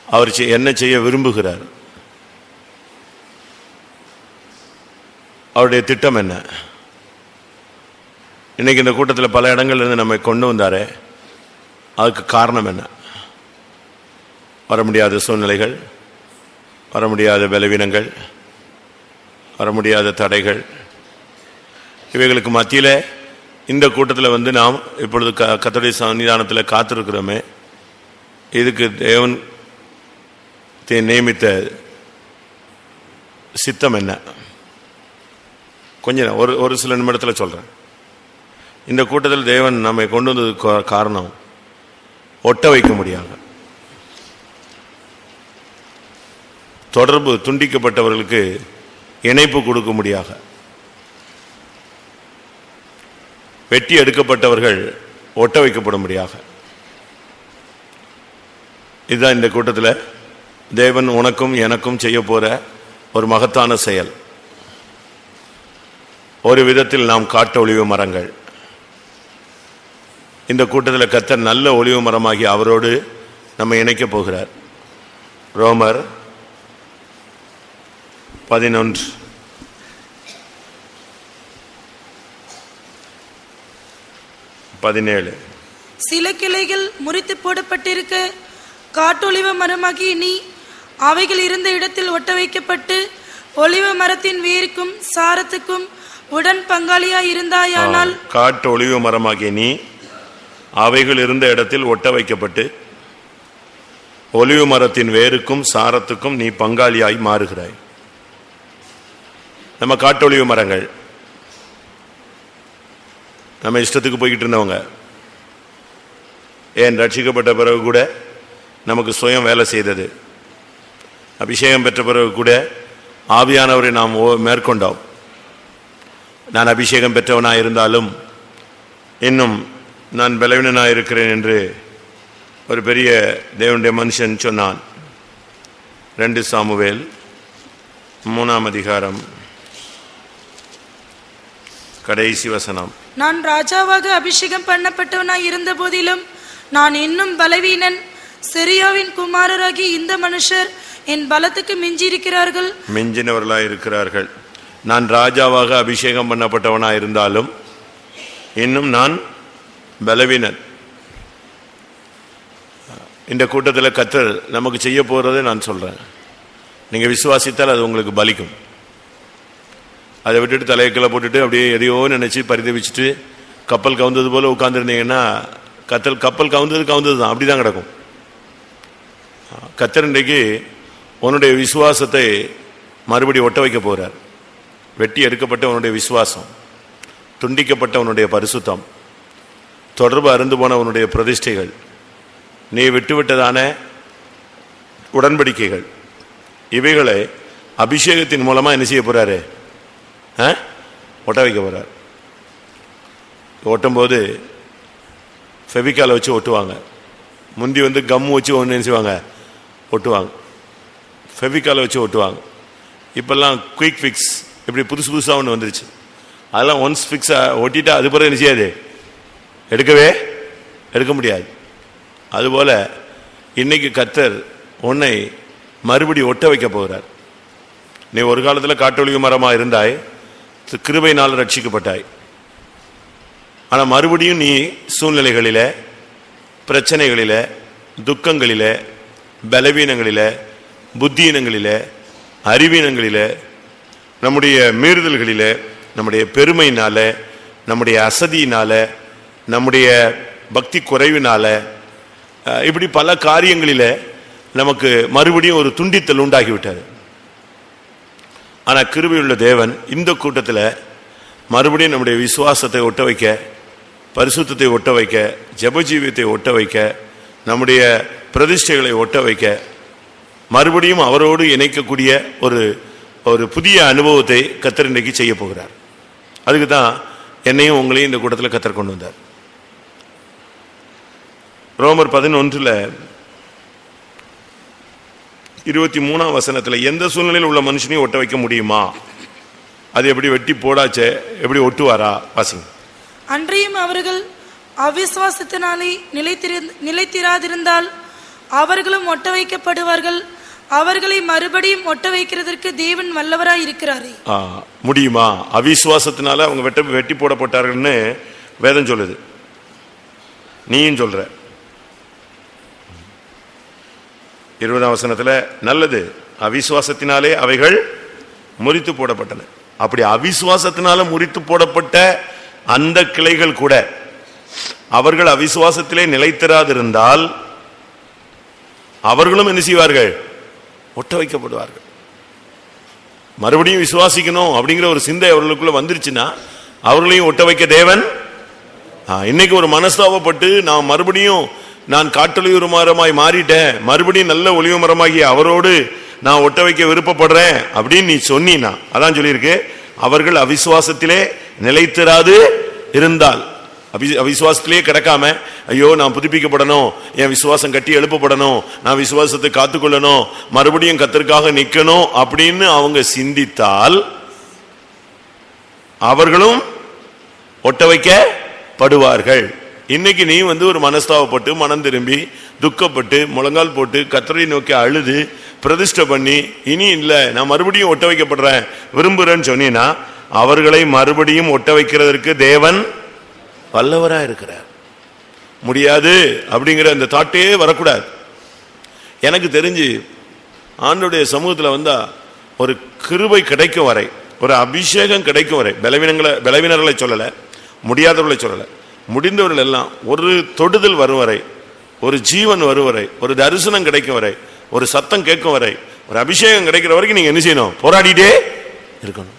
அவர் என்ன செய்ய விரும்புகிறார்? அவருடைய திட்டம் என்ன? இன்னைக்கு இந்த கூட்டத்தில் பல இடங்கள்ல இருந்து நம்மை கொண்டு வந்தாரே, அதுக்கு காரணம் என்ன? வர முடியாத சூழ்நிலைகள், வர முடியாத பலவீனங்கள், வர முடியாத தடைகள், இவைகளுக்கு மத்தியில் இந்த கூட்டத்தில் வந்து நாம் இப்பொழுது கர்த்தருடைய சன்னிதானத்தில் காத்திருக்கிறோமே, இதுக்கு தேவன் நியமித்த சித்தம் என்ன? கொஞ்சம் ஒரு சில நிமிடத்தில் சொல்றேன். இந்த கூட்டத்தில் தேவன் நம்மை கொண்டு வந்ததுக்கு காரணம் ஒட்ட வைக்க முடியாது. தொடர்பு துண்டிக்கப்பட்டவர்களுக்கு இணைப்பு கொடுக்க முடியாது. வெட்டி எடுக்கப்பட்டவர்கள் ஒட்ட வைக்கப்பட முடியாது. இதுதான் இந்த கூட்டத்தில் தேவன் உனக்கும் எனக்கும் செய்ய போற ஒரு மகத்தான செயல். ஒரு விதத்தில் நாம் காட்டு ஒளிவு மரங்கள். இந்த கூட்டத்தில் கர்த்தர் நல்ல ஒளிவு மரமாகி அவரோடு நம்ம இணைக்க போகிறார். ரோமர் 11:17. சில கிளைகள் முறித்து போடப்பட்டிருக்க காட்டொளிவ மரமாகி நீ அவைகள் இருந்த இடத்தில் ஒட்ட வைக்கப்பட்டு ஒளிவ மரத்தின் வேருக்கும் சாரத்துக்கும் உடன் பங்காளியாய் இருந்தாயானால். காட்டு ஒளிவ மரமாகி நீ அவைகள் இருந்த இடத்தில் ஒட்ட வைக்கப்பட்டு ஒளிவ மரத்தின் வேருக்கும் சாரத்துக்கும் நீ பங்காளியாய் மாறுகிறாய். நம்ம காட்டு ஒளிவ மரங்கள். நம்ம இஷ்டத்துக்கு போய்கிட்டு இருந்தவங்க. ஏன் ரட்சிக்கப்பட்ட பிறகு கூட நமக்கு சுயம் வேலை செய்தது. அபிஷேகம் பெற்ற பிறகு கூட ஆவியானவரை நாம் மேற்கொண்டோம். நான் அபிஷேகம் பெற்றவனாக இருந்தாலும் இன்னும் நான் பலவீனனாக இருக்கிறேன் என்று ஒரு பெரிய தேவனுடைய மனுஷன் சொன்னான். 2 சாமுவேல் 3 கடைசி வசனம். நான் ராஜாவாக அபிஷேகம் பண்ணப்பட்டவனாய் இருந்த போதிலும் நான் இன்னும் பலவீனன். செரியாவின் குமாரராகி இந்த மனுஷர் என் பலத்துக்கு மிஞ்சினவர்களாய் இருக்கிறார்கள். நான் ராஜாவாக அபிஷேகம் பண்ணப்பட்டவனாய் இருந்தாலும் இன்னும் நான் பலவீனன். இந்த கூட்டத்தில் கர்த்தர் நமக்கு செய்ய போறதை நான் சொல்றேன். நீங்க விசுவாசித்தால் அது உங்களுக்கு பலிக்கும். அதை விட்டுட்டு தலையக்கில போட்டுட்டு அப்படியே எதையோ நினைச்சு பரிதவிச்சுட்டு கப்பல் கவுந்தது போல உட்கார்ந்துருந்தீங்கன்னா கப்பல் கவுந்தது தான், அப்படிதான் கிடக்கும். கர்த்தர் இன்றைக்கு உன்னுடைய விசுவாசத்தை மறுபடி ஒட்ட வைக்க போறார். வெட்டி எடுக்கப்பட்ட உன்னுடைய விசுவாசம், துண்டிக்கப்பட்ட உன்னுடைய பரிசுத்தம், தொடர்பு அருந்து போன உன்னுடைய பிரதிஷ்டைகள், நீ விட்டுவிட்டதான உடன்படிக்கைகள், இவைகளை அபிஷேகத்தின் மூலமா என்ன செய்ய போறாரு? ஒட்ட வைக்க போறார். ஒட்டும் போது ஃபெவிகாலை வச்சு ஒட்டுவாங்க. முந்தி வந்து கம்மு வச்சு ஒன்று என்ன செய்வாங்க? ஒட்டுவாங்க. ஃபெவிகாலை வச்சு ஒட்டுவாங்க. இப்பெல்லாம் குயிக் ஃபிக்ஸ், இப்படி புதுசாக ஒன்று வந்துருச்சு. அதெல்லாம் ஒன்ஸ் ஃபிக்ஸாக ஒட்டிட்டா அது பிறகு என்ன செய்யாது? எடுக்க முடியாது. அதுபோல இன்னைக்கு கர்த்தர் உன்னை மறுபடி ஒட்ட வைக்க போகிறார். நீ ஒரு காலத்தில் காட்டொளிவு மரமாக இருந்தாய், கிருபையினால் ரட்சிக்கப்பட்டாய். ஆனால் மறுபடியும் நீ சூழ்நிலைகளில், பிரச்சனைகளில், துக்கங்களில், பலவீனங்களில், புத்தியினங்களில், அறிவீனங்களில், நம்முடைய மீறுதல்களில், நம்முடைய பெருமையினால, நம்முடைய அசதியினால, நம்முடைய பக்தி குறைவினால, இப்படி பல காரியங்களில் நமக்கு மறுபடியும் ஒரு துண்டித்தல் உண்டாகிவிட்டார். ஆனால் கிருபையுள்ள தேவன் இந்த கூட்டத்தில் மறுபடியும் நம்முடைய விசுவாசத்தை ஒட்ட வைக்க, பரிசுத்தத்தை ஒட்ட வைக்க, ஜெபஜீவியத்தை ஒட்ட வைக்க, நம்முடைய பிரதிஷ்டைகளை ஒட்ட வைக்க, மறுபடியும் அவரோடு இணைக்கக்கூடிய ஒரு புதிய அனுபவத்தை கர்த்தர் இன்றைக்கு செய்ய போகிறார். அதுக்கு தான் என்னையும் உங்களையும் இந்த கூட்டத்தில் கர்த்தர் கொண்டு வந்தார். ரோமர் 11:23 எந்த சூழ்நிலையில் உள்ள மனுஷனையும் ஒட்ட வைக்க முடியுமா? அது எப்படி வெட்டி போடாச்சே, எப்படி ஒட்டுவாரா? வாசிங்க. அன்றையும் அவர்கள் அவிசுவாசத்தினாலே நிலைத்திராதிருந்தால் அவர்களும் ஒட்ட வைக்கப்படுவார்கள். அவர்களை மறுபடியும் ஒட்ட வைக்கிறதற்கு தேவன் வல்லவராய் இருக்கிறாரே. முடியுமா? அவிசுவாசத்தினால அவங்க வெட்டி போடப்பட்டார்கள்னு வேதம் சொல்லுது, நீயும் சொல்ற. 20ஆம் வசனத்துல நல்லது, அவிசுவாசத்தினாலே அவைகள் முறித்து போடப்பட்டன. அப்படி அவிசுவாசத்தினால முறித்து போடப்பட்ட அந்த கிளைகள் கூட அவர்கள் அவிசுவாசத்திலே நிலைத்திராதிருந்தால் அவர்களும் என்ன செய்வார்கள்? ஒட்ட வைக்கப்படுவார்கள். மறுபடியும் விசுவாசிக்கணும் அப்படிங்கிற ஒரு சிந்தை அவர்களுக்குள்ள வந்துருச்சுன்னா அவர்களையும் ஒட்ட வைக்க தேவன். இன்னைக்கு ஒரு மனஸ்தாபப்பட்டு நான் காட்டொலிவு மரமாய் மாறிட்டேன், மறுபடியும் நல்ல ஒளிவு மரமாகி அவரோடு நான் ஒட்ட வைக்க விருப்பப்படுறேன் அப்படின்னு நீ சொன்னீன்னா, அதான் சொல்லியிருக்கு, அவர்கள் அவிசுவாசத்திலே நிலைத்திராது இருந்தால். அவிசுவாசத்திலே கிடக்காம ஐயோ நான் புதுப்பிக்கப்படணும், என் விசுவாசம் கட்டி எழுப்பப்படணும், நான் விசுவாசத்தை காத்துக்கொள்ளணும், மறுபடியும் கர்த்தருக்காக நிக்கணும் அப்படின்னு அவங்க சிந்தித்தால் அவர்களும் ஒட்ட வைக்கப்படுவார்கள். இன்னைக்கு நீ ஒரு மனஸ்தாபப்பட்டு மனம் திரும்பி துக்கப்பட்டு முழங்கால் போட்டு கர்த்தரை நோக்கி அழுது பிரதிஷ்டை பண்ணி இனி இல்ல நான் மறுபடியும் ஒட்ட வைக்கப்படுறேன் விரும்புறேன்னு சொன்னீங்கன்னா அவர்களை மறுபடியும் ஒட்ட வைக்கிறதற்கு தேவன் வல்லவரா இருக்கிறார். முடியாது அப்படிங்கிற அந்த தாட்டே வரக்கூடாது. எனக்கு தெரிஞ்சு ஆண்டவருடைய சமூகத்தில் வந்தா ஒரு கிருபை கிடைக்கும் வரை, ஒரு அபிஷேகம் கிடைக்கும் வரை, பலவீனர்களை சொல்லல, முடியாதவர்களை சொல்லல, முடிந்தவர்கள் எல்லாம் ஒரு தொடுதல் வரும் வரை, ஒரு ஜீவன் வரும் வரை, ஒரு தரிசனம் கிடைக்கும் வரை, ஒரு சத்தம் கேட்கும் வரை, ஒரு அபிஷேகம் கிடைக்கிற வரைக்கும் நீங்க என்ன செய்யணும்? போராடிட்டே இருக்கணும்.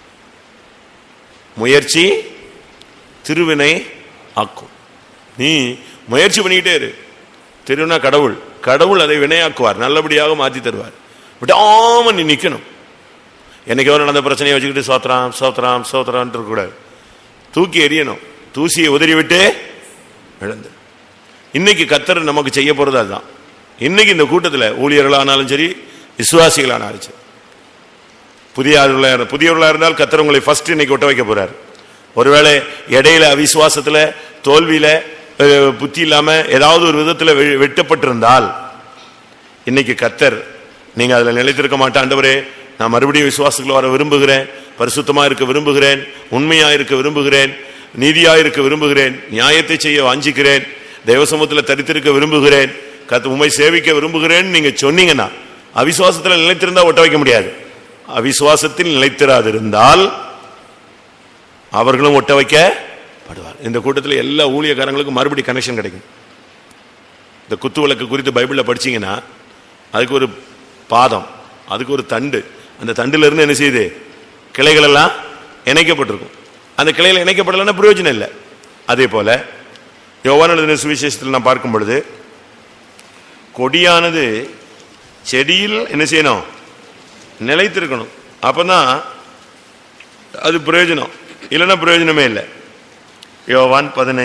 முயற்சி திருவினை ஆக்கும். நீ முயற்சி பண்ணிக்கிட்டே இரு. திருவினா கடவுள் அதை வினையாக்குவார், நல்லபடியாக மாற்றி தருவார். விடாம நீ நிக்கணும். என்னைக்கோ நடந்த பிரச்சனையை வச்சுக்கிட்டு சோத்ராம் சோத்ராம் சோத்ரான் இருக்கக்கூடாது. தூக்கி எறியணும், தூசியை உதறி விட்டு இழந்து. இன்னைக்கு கர்த்தர் நமக்கு செய்ய போறது அதுதான். இன்னைக்கு இந்த கூட்டத்தில் ஊழியர்களானாலும் சரி, விசுவாசிகளானாலும் சரி, புதியவர்களா இருந்தால் கர்த்தர் உங்களை ஃபர்ஸ்ட் இன்னைக்கு ஒட்ட வைக்க போறார். ஒருவேளை இடையில அவிசுவாசத்துல தோல்வியில புத்தி இல்லாம ஏதாவது ஒரு விதத்துல வெட்டப்பட்டிருந்தால் இன்னைக்கு கர்த்தர், நீங்க அதுல நிலைத்திருக்க மாட்டேன் ஆண்டவரே, நான் மறுபடியும் விசுவாசத்துல வர விரும்புகிறேன், பரிசுத்தமா இருக்க விரும்புகிறேன், உண்மையா இருக்க விரும்புகிறேன், நீதியா இருக்க விரும்புகிறேன், நியாயத்தை செய்ய வாஞ்சிக்கிறேன், தேவசமூகத்துல தரித்திருக்க விரும்புகிறேன், உம்மை சேவிக்க விரும்புகிறேன் நீங்க சொன்னீங்கன்னா, அவிசுவாசத்துல நிலைத்திருந்தா ஒட்ட வைக்க முடியாது. அவிசுவாசத்தில் நிலைத்திராதிருந்தால் அவர்களும் ஒட்ட வைக்கப்படுவார். இந்த கூட்டத்தில் எல்லா ஊழியக்காரங்களுக்கும் மறுபடி கனெக்ஷன் கிடைக்கும். இந்த குத்து விளக்கு குறித்து பைபிள்ல படிச்சீங்கன்னா அதுக்கு ஒரு பாதம், அதுக்கு ஒரு தண்டு, அந்த தண்டுல இருந்து என்ன செய்யுது? கிளைகள் எல்லாம் இணைக்கப்பட்டிருக்கும். அந்த கிளைகள் இணைக்கப்படலைன்னா பிரயோஜனம் இல்லை. அதே போல யோவான் எழுதின சுவிசேஷத்தில் நான் பார்க்கும் பொழுது கொடியானது செடியில் என்ன செய்யணும்? நிலைத்திருக்கணும். அப்பதான் அது பிரயோஜனம், இல்லைன்னா பிரயோஜனமே இல்லை. யோவான்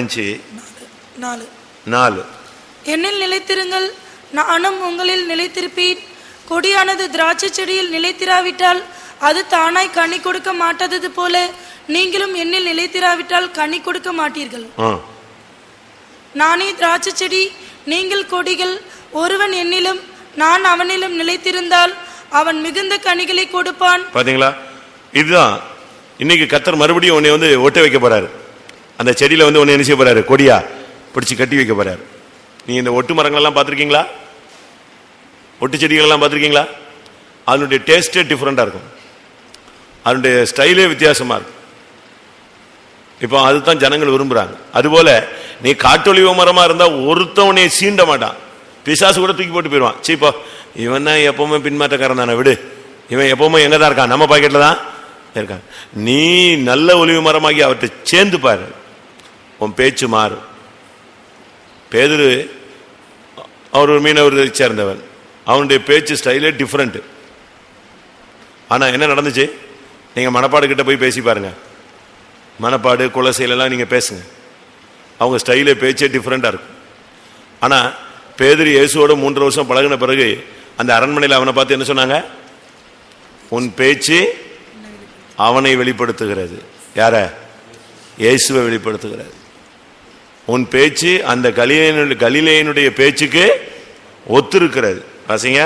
15:4 என்னில் நிலைத்திருங்கள், நானும் உங்களில் நிலைத்திருப்பேன். கொடியானது திராட்சை செடியில் நிலைத்திராவிட்டால் அது தானாய் கனி கொடுக்க மாட்டாதது போல நீங்களும் என்னில் நிலைத்திராவிட்டால் கனி கொடுக்க மாட்டீர்கள். நானே திராட்சை செடி, நீங்கள் கொடிகள். ஒருவன் என்னிலும் நான் அவனிலும் நிலைத்திருந்தால் அவன் மிகுந்த கனிகளை கொடுப்பான். பாத்தீங்களா? இதுதான் இன்னைக்கு கர்த்தர் மறுபடியும் உன்னை ஒட்ட வைக்க போறாரு. அந்த செடியில உன்னை என்ன செய்ய போறாரு? கொடியா பிடிச்சு கட்டி வைக்க போறாரு. நீ இந்த ஒட்டு மரங்கள் எல்லாம் பார்த்திருக்கீங்களா? ஒட்டு செடிகள் எல்லாம் பார்த்திருக்கீங்களா? அதனுடைய டேஸ்டே டிஃபரெண்டா இருக்கும், அதனுடைய ஸ்டைலே வித்தியாசமா இருக்கும். இப்போ அதுதான் ஜனங்கள் விரும்புறாங்க. அதுபோல நீ காட்டொலிவ மரமா இருந்தா ஒருத்தவனே சீண்ட மாட்டான், பிசாசு கூட தூக்கி போட்டு போயிடுவான். சீப்பா இவன் தான் எப்பவுமே பின்மாற்றக்காரன் தானே, விடு, இவன் எப்பவுமே எங்கதான் இருக்கான், நம்ம பாக்கெட்ல தான் இருக்கான். நீ நல்ல ஒலிவு மரமாகி அவர்கிட்ட சேர்ந்து பாரு, உன் பேச்சு மாறும். பேதுரு அவர் ஒரு மீனவர் சேர்ந்தவன், அவனுடைய பேச்சு ஸ்டைலே டிஃப்ரெண்ட். ஆனா என்ன நடந்துச்சு? நீங்க மணப்பாடு கிட்ட போய் பேசி பாருங்க, மணப்பாடு குலசையிலெல்லாம் நீங்க பேசுங்க, அவங்க ஸ்டைலே பேச்சே டிஃப்ரெண்டா இருக்கும். ஆனா பேதுரு இயேசுவோட 3 வருஷம் பழகின பிறகு அந்த அரண்மனையில் அவனை பார்த்து என்ன சொன்னாங்க? உன் பேச்சு அவனை வெளிப்படுத்துகிறது. யார? இயேசுவை வெளிப்படுத்துகிறது. உன் பேச்சு அந்த கலிலேயனுடைய பேச்சுக்கு ஒத்திருக்கிறது. வாசிங்க,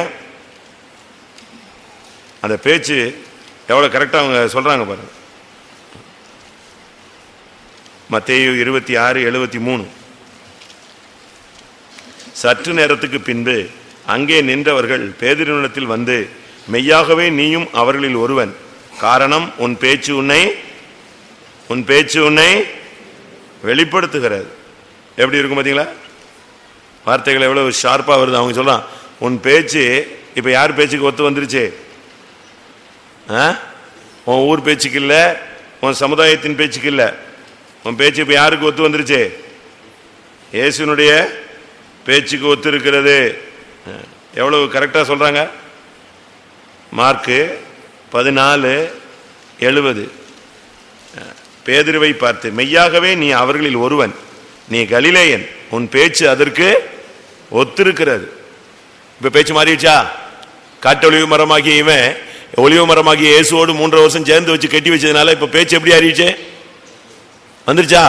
அந்த பேச்சு எவ்வளவு கரெக்டா அவங்க சொல்றாங்க பாருங்க. மத்தேயு 26:73. சற்று நேரத்துக்கு பின்பு அங்கே நின்றவர்கள் பேதுருவினிடத்தில் வந்து, மெய்யாகவே நீயும் அவர்களில் ஒருவன், காரணம் உன் பேச்சு உன்னை வெளிப்படுத்துகிறது. எப்படி இருக்கும் பாத்தீங்களா? வார்த்தைகள் எவ்வளவு ஷார்ப்பா வருது. அவங்க சொல்றான், உன் பேச்சு இப்ப யார் பேச்சுக்கு ஒத்து வந்துருச்சு? உன் ஊர் பேச்சுக்கு இல்ல, உன் சமுதாயத்தின் பேச்சுக்கு இல்ல, உன் பேச்சு இப்ப யாருக்கு ஒத்து வந்துருச்சு? இயேசுனுடைய பேச்சுக்கு ஒத்து இருக்கிறது. எவ்வளவு கரெக்டா சொல்றாங்க. மார்க்கு 14:70. பேதுருவை பார்த்து, மெய்யாகவே நீ அவர்களில் ஒருவன், நீ கலிலேயன், உன் பேச்சு அதற்கு ஒத்திருக்கிறது. இப்ப பேச்சு மாறிடுச்சா? காட்டு ஒளிவு மரமாகிய இவன் ஒளிவு மரமாகிய இயேசுவோடு 3 வருஷம் சேர்ந்து வச்சு கட்டி வச்சதுனால இப்ப பேச்சு எப்படி அறிவிச்சு வந்துருச்சா?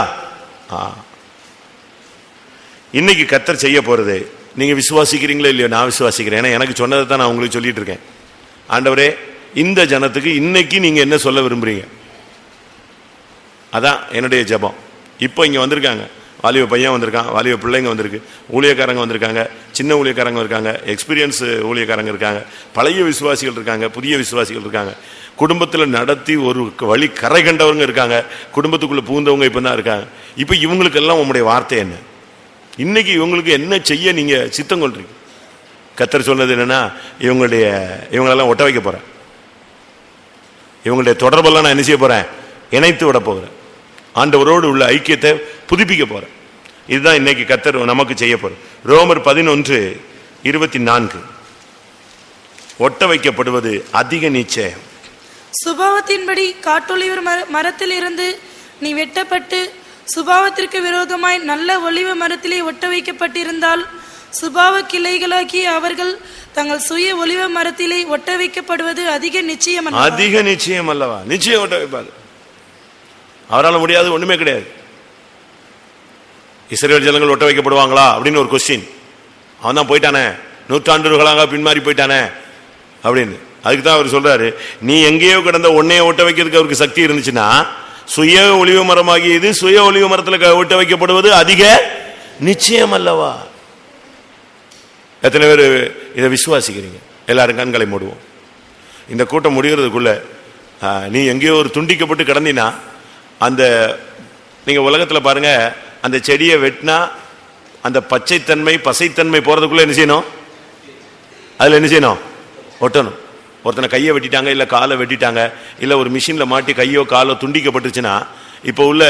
இன்னைக்கு கர்த்தர் செய்ய போறது நீங்க விசுவாசிக்கிறீங்களோ இல்லையோ? நான் விசுவாசிக்கிறேன். ஏன்னா எனக்கு சொன்னதை தான் நான் உங்களுக்கு சொல்லிட்டு இருக்கேன். ஆண்டவரே, இந்த ஜனத்துக்கு இன்னைக்கு நீங்க என்ன சொல்ல விரும்புறீங்க? அதான் என்னுடைய ஜெபம். இப்போ இங்க வந்திருக்காங்க, வாலிப பையன் வந்திருக்கான், வாலிப பிள்ளைங்க வந்திருக்கு, ஊழியக்காரங்க வந்திருக்காங்க, சின்ன ஊழியக்காரங்க இருக்காங்க, எக்ஸ்பீரியன்ஸ் ஊழியக்காரங்க இருக்காங்க, பழைய விசுவாசிகள் இருக்காங்க, புதிய விசுவாசிகள் இருக்காங்க, குடும்பத்தில் நடத்தி ஒரு வழி கரை கண்டவங்க இருக்காங்க, குடும்பத்துக்குள்ள பூந்தவங்க இப்போ தான் இருக்காங்க. இப்போ இவங்களுக்கெல்லாம் உங்களுடைய வார்த்தை என்ன? இன்னைக்கு இவங்களுக்கு என்ன செய்ய நீங்க சித்தம் கொள்றீங்க? கர்த்தர் சொன்னது என்னன்னா, இவங்களெல்லாம் ஒட்ட வைக்க போறேன், இவங்களுடைய தொடர்பெல்லாம் நான் என்ன செய்ய போறேன்? இணைத்து விட போகிறேன், ஆண்டவரோடு உள்ள ஐக்கியத்தை புதுப்பிக்க போறேன். இதுதான் இன்னைக்கு கர்த்தர் நமக்கு செய்ய போறேன். ரோமர் 11:24. ஒட்ட வைக்கப்படுவது அதிக நிச்சயம். சுபாவத்தின்படி காட்டொலிவர் மரத்தில் இருந்து நீ வெட்டப்பட்டு சுபாவத்திற்கு விரோதமாய் நல்ல ஒலிவ மரத்திலே ஒட்ட வைக்கப்பட்டிருந்தால், சுபாவ கிளைகளாகிய அவர்கள் தங்கள் சுய ஒலிவ மரத்திலே ஒட்ட வைக்கப்படுவது அதிக நிச்சயம். அதிக நிச்சயம் அல்லவா? நிச்சயம் ஒட்ட வைப்பாரு. அவரால் முடியாது ஒண்ணுமே கிடையாது. இஸ்ரவேல் ஜனங்கள் ஒட்ட வைக்கப்படுவாங்களா அப்படின்னு ஒரு கொஸ்டின். அவன் தான் போயிட்டானே, நூற்றாண்டுகளாக பின்மாறி போயிட்டானே அப்படின்னு. அதுக்கு தான் அவர் சொல்றாரு, நீ எங்கேயோ கிடந்த உன்னைய ஒட்ட வைக்கிறதுக்கு அவருக்கு சக்தி இருந்துச்சுன்னா, சுய ஒலிவு மரமாகியது சுய ஒலிவு மரத்தில் ஒட்ட வைக்கப்படுவது அதிக நிச்சயம் அல்லவா? எத்தனை பேர் இதை விசுவாசிக்கிறீங்க? எல்லாரும் கண்களை மூடுவோம். இந்த கூட்டம் முடிகிறதுக்குள்ள நீ எங்கேயோ ஒரு துண்டிக்கப்பட்டு கிடந்தினா, அந்த நீங்க உலகத்தில் பாருங்க, அந்த செடியை வெட்டினா அந்த பச்சைத்தன்மை பசைத்தன்மை போறதுக்குள்ள என்ன செய்யணும்? அதுல என்ன செய்யணும்? ஒட்டணும். ஒருத்தனை கையை வெட்டிட்டாங்க, இல்லை காலை வெட்டிட்டாங்க, இல்லை ஒரு மிஷின்ல மாட்டி கையோ காலோ துண்டிக்கப்பட்டுச்சுன்னா, இப்போ உள்ள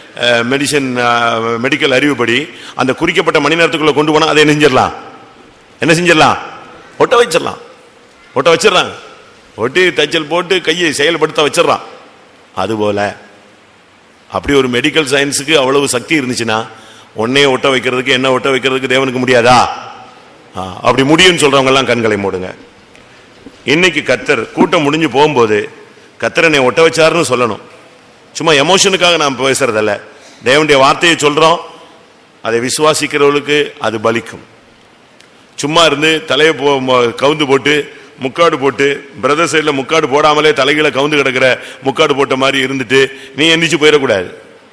மெடிக்கல் அறிவுப்படி அந்த குறிக்கப்பட்ட மணி நேரத்துக்குள்ள கொண்டு போனா அதை என்ன செஞ்சிடலாம்? ஒட்ட வச்சிடலாம். ஒட்ட வச்சிடறாங்க. ஒட்டி தைச்சல் போட்டு கையை செயல்படுத்த வச்சிடறான். அதுபோல அப்படி ஒரு மெடிக்கல் சயின்ஸுக்கு அவ்வளவு சக்தி இருந்துச்சுன்னா, ஒன்னையே ஒட்ட வைக்கிறதுக்கு என்ன ஒட்ட வைக்கிறதுக்கு தேவனுக்கு முடியாதா? அப்படி முடியும்னு சொல்றவங்க எல்லாம் கண்களை மூடுங்க. இன்னைக்கு கர்த்தர் கூட்டம் முடிஞ்சு போகும்போது கர்த்தர் என்னை ஒட்ட வச்சாருன்னு சொல்லணும். சும்மா எமோஷனுக்காக நாம் பேசுறதல்ல, தேவனுடைய வார்த்தையை சொல்றோம். அதை விசுவாசிக்கிறவர்களுக்கு அது பலிக்கும். சும்மா இருந்து தலையை கவுந்து போட்டு முக்காடு போட்டு, பிரதர் சைடில் முக்காடு போடாமலே தலைகளை கவுந்து கிடக்கிற முக்காடு போட்ட மாதிரி இருந்துட்டு நீ எந்திரிச்சு போயிடக்கூடாது.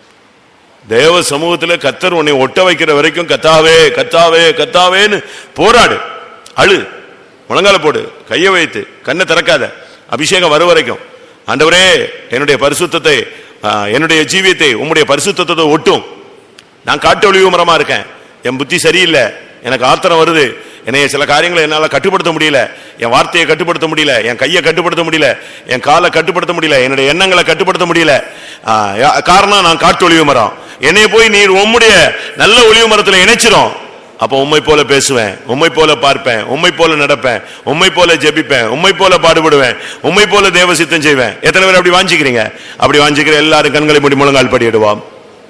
தேவ சமூகத்தில் கர்த்தர் உன்னை ஒட்ட வைக்கிற வரைக்கும் கத்தாவே கத்தாவே கத்தாவேன்னு போராடு, அழு, முழங்கால போடு, கையை வைத்து, கண்ணை திறக்காத. அபிஷேகம் வரும் வரைக்கும், ஆண்டவரே என்னுடைய பரிசுத்தத்தை, என்னுடைய ஜீவியத்தை உம்முடைய பரிசுத்தத்தை ஒட்டும். நான் காட்டு ஒளிவு மரமா இருக்கேன், என் புத்தி சரியில்லை, எனக்கு ஆத்திரம் வருது, என்னைய சில காரியங்களை என்னால் கட்டுப்படுத்த முடியல, என் வார்த்தையை கட்டுப்படுத்த முடியல, என் கையை கட்டுப்படுத்த முடியல, என் காலை கட்டுப்படுத்த முடியல, என்னுடைய எண்ணங்களை கட்டுப்படுத்த முடியல. காரணம் நான் காட்டு ஒளிவு மரம். என்னைய போய் நீர் உம்முடைய நல்ல ஒளிவு மரத்தில் இணைச்சிரும். அப்போ உம்மை போல பேசுவேன், உம்மை போல பார்ப்பேன், உம்மை போல நடப்பேன், உம்மை போல ஜெபிப்பேன், உம்மை போல பாடுபடுவேன், உம்மை போல தேவ சித்தம் செய்வேன். எத்தனை பேர் அப்படி வாஞ்சிக்கிறீங்க? அப்படி வாஞ்சிக்கிற எல்லாரும் கண்களை மூடி முழங்கால் படியிடுவோம்.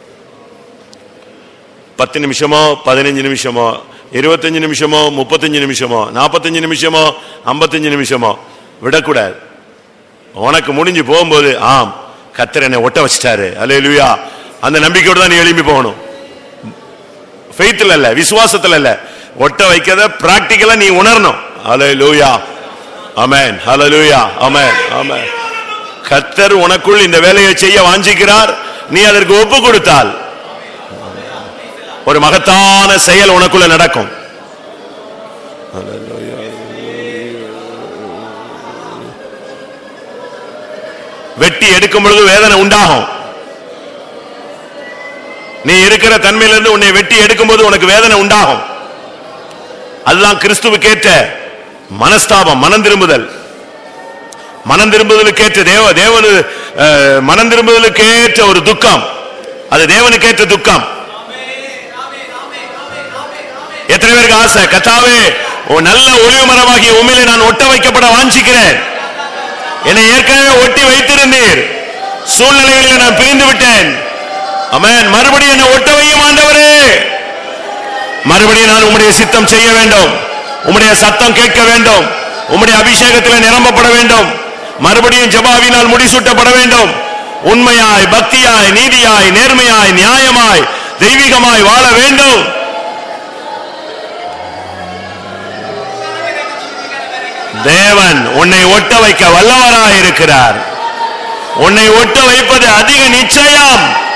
10 நிமிஷமோ 15 நிமிஷமோ 25 நிமிஷமோ 35 நிமிஷமோ 45 நிமிஷமோ 55 நிமிஷமோ விடக்கூடாது. உனக்கு முடிஞ்சு போகும்போது ஆம் கர்த்தர் என்னை ஒட்ட வச்சிட்டாரு, அல்லேலூயா, அந்த நம்பிக்கையோடு தான் நீ எழும்பி போகணும். ஃபெய்த்ல இல்ல, விசுவாசத்துல இல்ல, ஒட்ட வைக்கிறத பிராக்டிகலா நீ உணரணும். ஹல்லேலூயா, ஆமென், ஹல்லேலூயா, ஆமென், ஆமென். கர்த்தர் உனக்குள் இந்த வேலையை செய்ய வாஞ்சிக்கிறார். நீ அதற்கு ஒப்பு கொடுத்தால் ஒரு மகத்தான செயல் உனக்குள்ள நடக்கும். வெட்டி எடுக்கும் பொழுது வேதனை உண்டாகும். நீ இருக்கிற தன்மையிலிருந்து உன்னை வெட்டி எடுக்கும் போது உனக்கு வேதனை உண்டாகும். அதுதான் கிறிஸ்துவுக்கேற்ற மனஸ்தாபம், மனம் திரும்புதல். மனம் திரும்புதலுக்கேற்ற தேவனு மனம் திரும்புதலுக்கேற்ற ஒரு துக்கம், அது தேவனுக்கேற்ற துக்கம். எத்தனை பேருக்கு ஆசை, கர்த்தாவே நல்ல ஒளிவு மரமாகிய உம்மிலே நான் ஒட்ட வைக்கப்பட வாஞ்சிக்கிறேன். என்னை ஏற்கனவே ஒட்டி வைத்திருந்தீர், சூழ்நிலைகளில் நான் பிரிந்து விட்டேன். ஆமென். மறுபடியும் என்னை ஒட்ட வையும் ஆண்டவரே. மறுபடியும் நான் உம்முடைய சித்தம் செய்ய வேண்டும், உம்முடைய சத்தம் கேட்க வேண்டும், உம்முடைய அபிஷேகத்தில் நிரம்பப்பட வேண்டும். மறுபடியும் ஜெபாவினால் முடிசூட்டப்பட வேண்டும். உண்மையாய், பக்தியாய், நீதியாய், நேர்மையாய், நியாயமாய், தெய்வீகமாய் வாழ வேண்டும். தேவன் உன்னை ஒட்ட வைக்க வல்லவராய் இருக்கிறார். உன்னை ஒட்ட வைப்பது அதிக நிச்சயம்.